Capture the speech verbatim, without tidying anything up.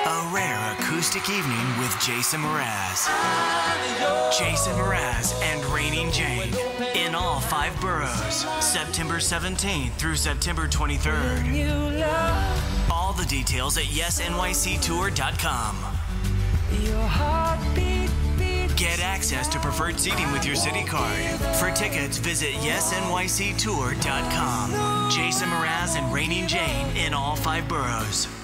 A rare acoustic evening with Jason Mraz. Jason Mraz and Reigning Jane in all five boroughs, September seventeenth through September twenty-third. All the details at yes N Y C tour dot com. Get access to preferred seating with your city card. For tickets, visit yes N Y C tour dot com. Jason Mraz and Reigning Jane in all five boroughs.